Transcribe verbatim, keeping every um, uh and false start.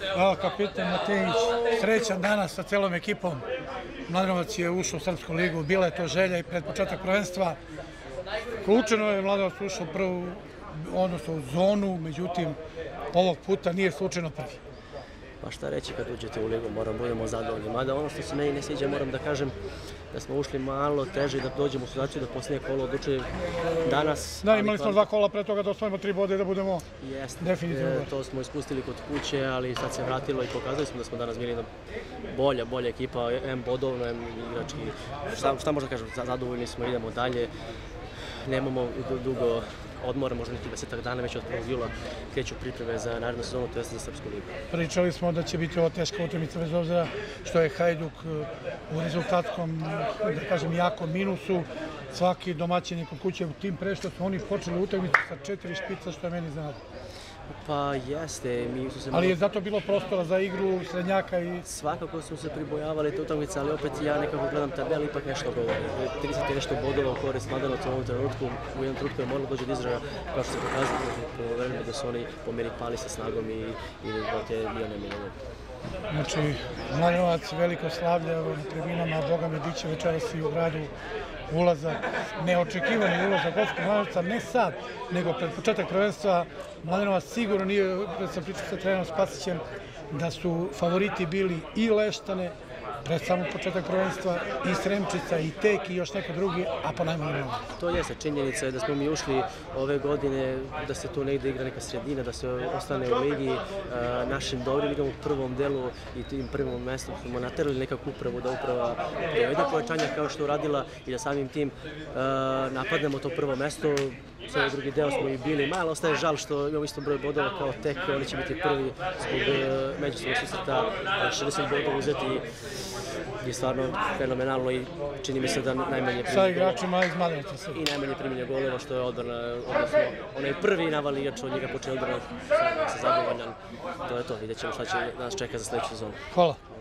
Hvala kapitan Matejić, srećan danas sa celom ekipom. Mladenovac je ušao u Srpsku ligu, bila je to želja i pred početak prvenstva. Slučajno je Mladenovac ušao u prvu, odnosno u zonu, međutim ovog puta nije slučajno prvi. Pa šta reći kad uđete u ligu, moram budemo zadovoljni. Mada ono što se meni ne sviđa, moram da kažem da smo ušli malo teže i da dođemo u situaciju da posljednje kolo odlučuje danas. Da, imali smo dva kola pre toga da osvojimo tri bode i da budemo definitivno. To smo ispustili kod kuće, ali sad se vratilo i pokazali smo da smo danas bili bolja, bolja ekipa, em bodovno, em igrački. Šta možda kažem, zadovoljni smo, idemo dalje. Nemamo dugo odmora, možda neki desetak dana, već od prvog jula kreću pripreme za narednu sezonu, to je za Srpsku ligu. Pričali smo da će biti ovo teška utakmica bez obzira što je Hajduk u rezultatskom, da kažem, jakom minusu. Svaki domaćin je kod kuće, tim pre što su oni počeli utakmicu sa četiri špica, što je meni iznenadilo. Pa jeste. Ali je zato bilo prostora za igru srednjaka i... Svakako smo se pribojavali te utakmice, ali opet ja nekako gledam tabel, ipak nešto govori. trideset nešto bodova u korist Mladenovca u ovom trenutku. U jednom trenutku je moralo doći do izražaja, kao što se pokazalo po vremenu da su oni po meri pali sa snagom i da je bio neminovno. Znači, Mladenovac veliko slavlje na tribinama, Boga me diće večeras i u gradu ulazak, neočekivani ulazak Goskog Mladenovca, ne sad, nego pred početak prvenstva. Mladenovac sigurno nije, da sam pričao sa trenerom Spasićem, da su favoriti bili i Leštane, pred samog početak prvenstva, i Sremčica, i Tek, i još neko drugi, a po najmanje Mladenovca. To jeste, činjenica je da smo mi ušli ove godine, da se tu negde igra neka sredina, da se ostane u ligi našim dobrim igrom u prvom delu i tim prvom mestu smo naterali nekakvu upravu da uprava provede pojačanja kao što je uradila i da samim tim napadnemo to prvo mesto. Sve ovaj drugi deo smo i bili. Malo ostaje žal što imamo isto broj bodova kao Tek, oni će biti prvi zbog međusobnog susreta, šezdeset bodova uzeti je stvarno fenomenalno i čini mi se da najmanje primjenje sa igračima iz Mladenovca se. I najmanje primjenje golova, što je odbrana, odnosno onaj prvi navali igrač od njega počeo odbrana sa zadovoljan. To je to, vidjet ćemo šta će nas čeka za sledeću sezonu. Hvala.